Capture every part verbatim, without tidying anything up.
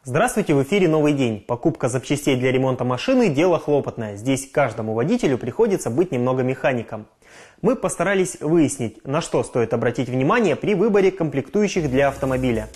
Здравствуйте, в эфире «Новый день». Покупка запчастей для ремонта машины – дело хлопотное. Здесь каждому водителю приходится быть немного механиком. Мы постарались выяснить, на что стоит обратить внимание при выборе комплектующих для автомобиля.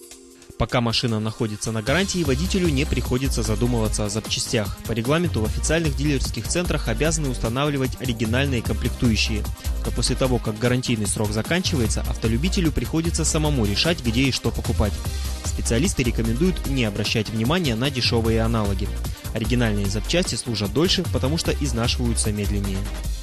Пока машина находится на гарантии, водителю не приходится задумываться о запчастях. По регламенту в официальных дилерских центрах обязаны устанавливать оригинальные комплектующие. Но после того, как гарантийный срок заканчивается, автолюбителю приходится самому решать, где и что покупать. Специалисты рекомендуют не обращать внимания на дешевые аналоги. Оригинальные запчасти служат дольше, потому что изнашиваются медленнее.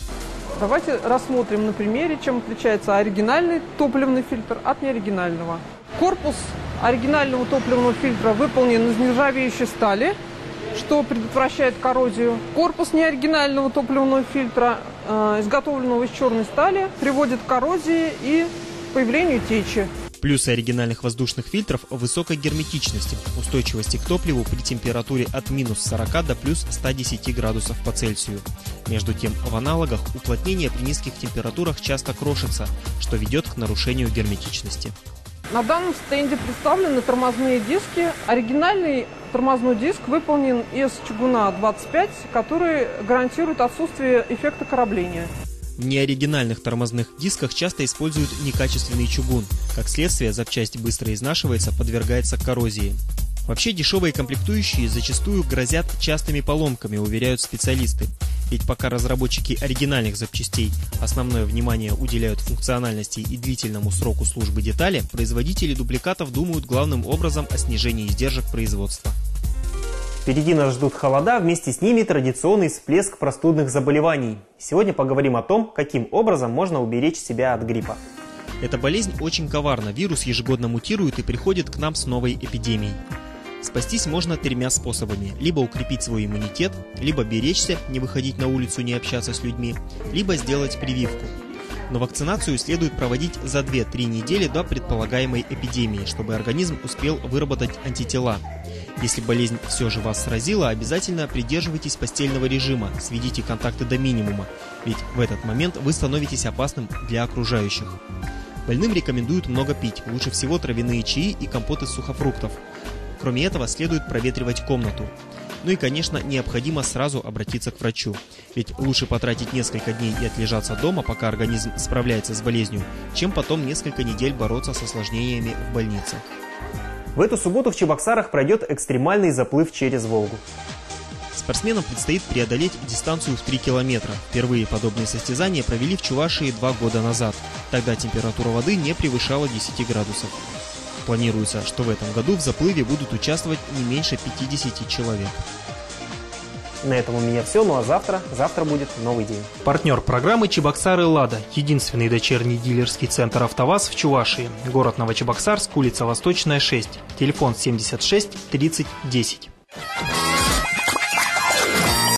Давайте рассмотрим на примере, чем отличается оригинальный топливный фильтр от неоригинального. Корпус оригинального топливного фильтра выполнен из нержавеющей стали, что предотвращает коррозию. Корпус неоригинального топливного фильтра, э, изготовленного из черной стали, приводит к коррозии и появлению течи. Плюсы оригинальных воздушных фильтров в высокой герметичности, устойчивости к топливу при температуре от минус сорока до плюс ста десяти градусов по Цельсию. Между тем, в аналогах уплотнение при низких температурах часто крошится, что ведет к нарушению герметичности. На данном стенде представлены тормозные диски. Оригинальный тормозной диск выполнен из чугуна двадцать пять, который гарантирует отсутствие эффекта корабления. В неоригинальных тормозных дисках часто используют некачественный чугун. Как следствие, запчасть быстро изнашивается, подвергается коррозии. Вообще дешевые комплектующие зачастую грозят частыми поломками, уверяют специалисты. Ведь пока разработчики оригинальных запчастей основное внимание уделяют функциональности и длительному сроку службы детали, производители дубликатов думают главным образом о снижении издержек производства. Впереди нас ждут холода, вместе с ними традиционный всплеск простудных заболеваний. Сегодня поговорим о том, каким образом можно уберечь себя от гриппа. Эта болезнь очень коварна, вирус ежегодно мутирует и приходит к нам с новой эпидемией. Спастись можно тремя способами. Либо укрепить свой иммунитет, либо беречься, не выходить на улицу, не общаться с людьми, либо сделать прививку. Но вакцинацию следует проводить за две-три недели до предполагаемой эпидемии, чтобы организм успел выработать антитела. Если болезнь все же вас сразила, обязательно придерживайтесь постельного режима, сведите контакты до минимума, ведь в этот момент вы становитесь опасным для окружающих. Больным рекомендуют много пить, лучше всего травяные чаи и компот из сухофруктов. Кроме этого, следует проветривать комнату. Ну и, конечно, необходимо сразу обратиться к врачу. Ведь лучше потратить несколько дней и отлежаться дома, пока организм справляется с болезнью, чем потом несколько недель бороться с осложнениями в больнице. В эту субботу в Чебоксарах пройдет экстремальный заплыв через Волгу. Спортсменам предстоит преодолеть дистанцию в три километра. Впервые подобные состязания провели в Чувашии два года назад. Тогда температура воды не превышала десяти градусов. Планируется, что в этом году в заплыве будут участвовать не меньше пятидесяти человек. На этом у меня все, ну а завтра, завтра будет новый день. Партнер программы «Чебоксары Лада», единственный дочерний дилерский центр «АвтоВАЗ» в Чувашии. Город Новочебоксарск, улица Восточная, шесть. Телефон семьдесят шесть тридцать десять.